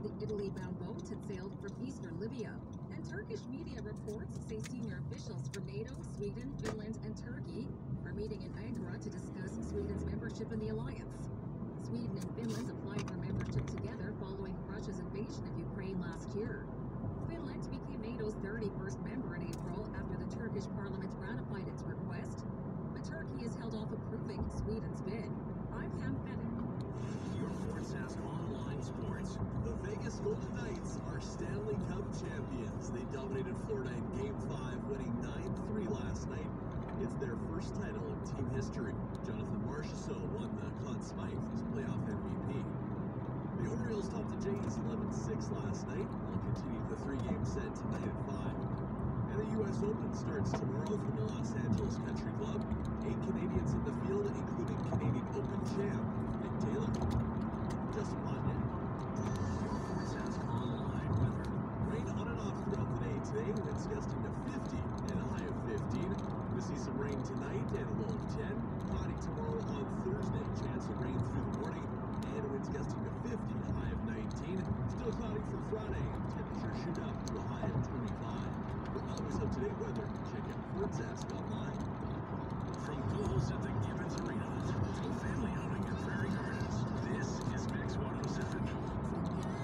The Italy-bound boat had sailed from eastern Libya, and Turkish media reports say senior officials from NATO, Sweden, Finland, and Turkey are meeting in Ankara to discuss Sweden's membership in the alliance. Sweden and Finland applied for membership together following Russia's invasion of Ukraine last year. Finland became NATO's 31st member in April after the Turkish parliament ratified its request, but Turkey has held off approving Sweden's bid. I'm Pam Fennick. Your Sportcast Online Sports. The Vegas Golden Knights are Stanley Cup champions. They dominated Florida in Game 5, winning 9-3 last night. It's their first title in team history. Jonathan Marchessault won the Conn Smythe as playoff MVP. The Orioles topped the Jays 11-6 last night. They'll continue the three-game set tonight at 5. And the U.S. Open starts tomorrow from the Los Angeles Country Club. 8 Canadians in the field, including Canadian Open champ Nick Taylor. Justin Pontiac. Sportcast Online weather. Rain on and off throughout the day today, winds gusting to 50 and a high of 15. We'll see some rain tonight and a low of 10. Cloudy tomorrow on Thursday, chance of rain through the morning, and winds gusting to 50, a high of 19. Still cloudy for Friday, temperatures shoot up to a high of 25. For always up-to-date weather, check out Sportcast.online. From goals at the Gibbons Arena to a family outing at Prairie Gardens, this is Mix 107.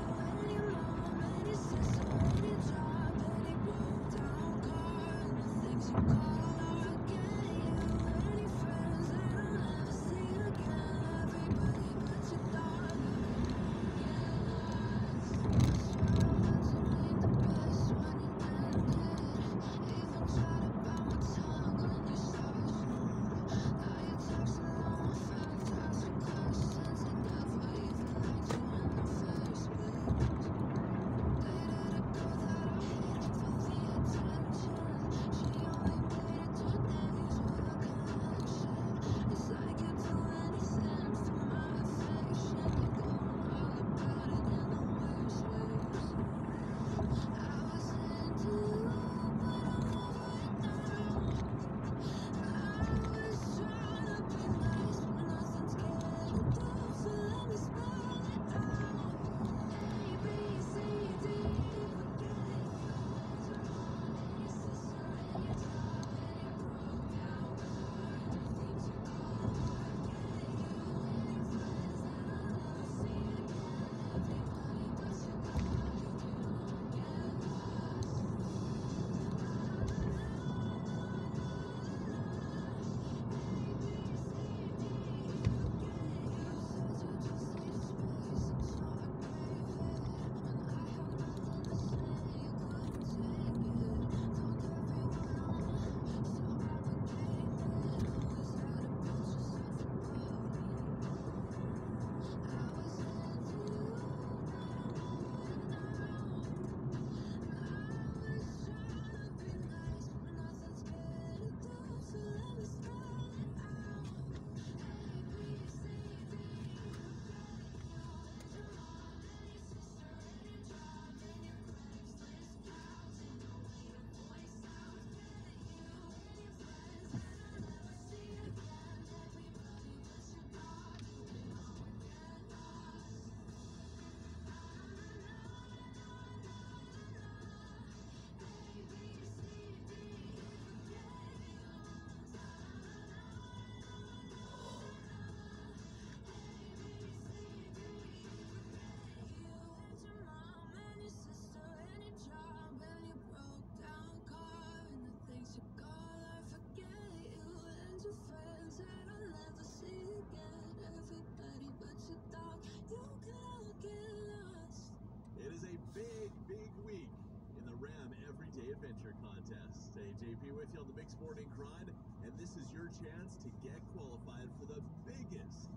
It is a big week in the Ram Everyday Adventure Contest. Hey, JP with you on the Big Sporting Grind, and this is your chance to get qualified for the biggest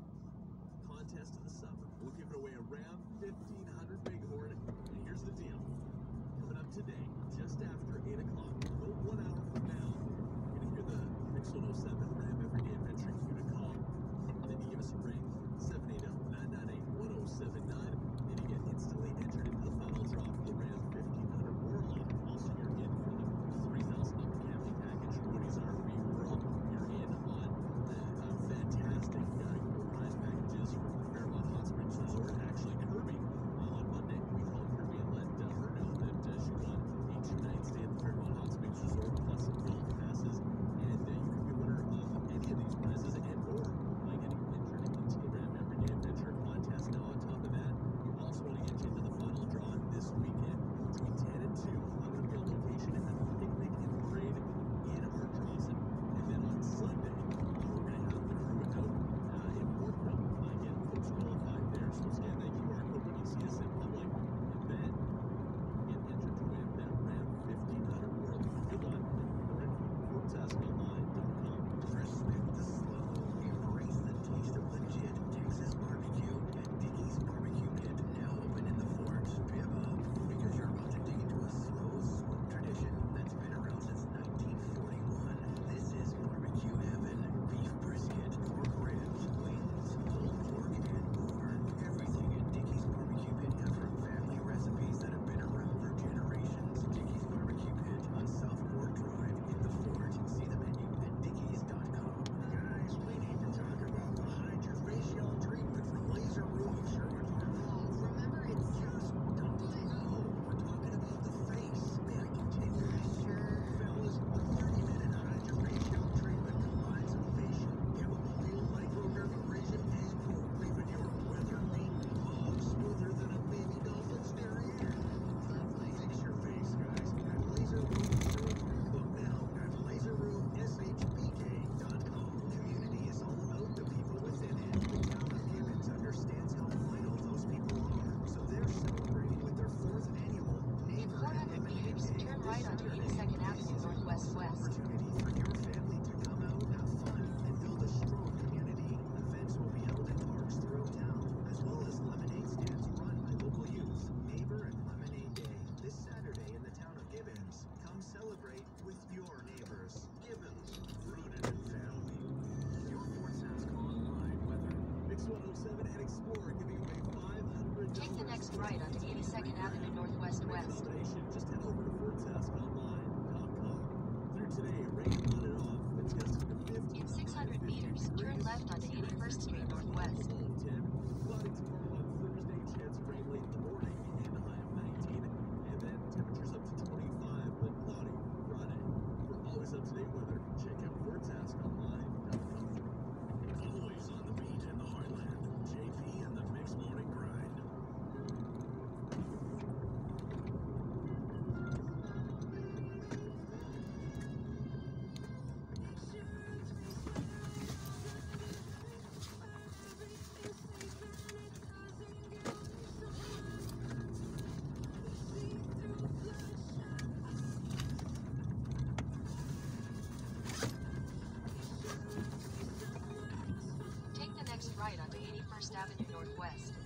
contest of the summer. We're giving away a Ram 1500 Bighorn, and here's the deal. Coming up today, just after 8 o'clock, about 1 hour from now, you're going to hear the Mix 107 Ram Everyday Adventure cue to call. Then you give us a ring, 780-998-1079, and you get instantly entered into the final draw for the Ram 1500 Warlock. Also, you're in for the $3,000 camping package, Woody's RV World. You're in on fantastic prize packages from Fairmont Hot Springs Resort. Actually, Kirby Northwest West. Opportunity for your family to come out, have fun, and build a strong community. Events will be held in parks throughout town, as well as lemonade stands run by local youth. Neighbor and Lemonade Day, this Saturday in the town of Gibbons. Come celebrate with your neighbors. Gibbons, rooted in family. Your Fort Sask online weather. Mix 107 and Explore giving away $500. Take the next right onto 82nd Avenue Northwest West. Combination, just head over to FortSaskOnline.com. Through today, rain on and off, but testing to 50. In 600 meters, turn left onto 81st Street Northwest. 10. Cloudy tomorrow on Thursday, chance of rain late in the morning and a high of 19. And then temperatures up to 25, but cloudy Friday. For always up-to-date weather, check out FortSaskOnline.com. Always on the beat in the heartland. JP and the Mixed Morning Grind. Take the next right onto 81st Avenue Northwest.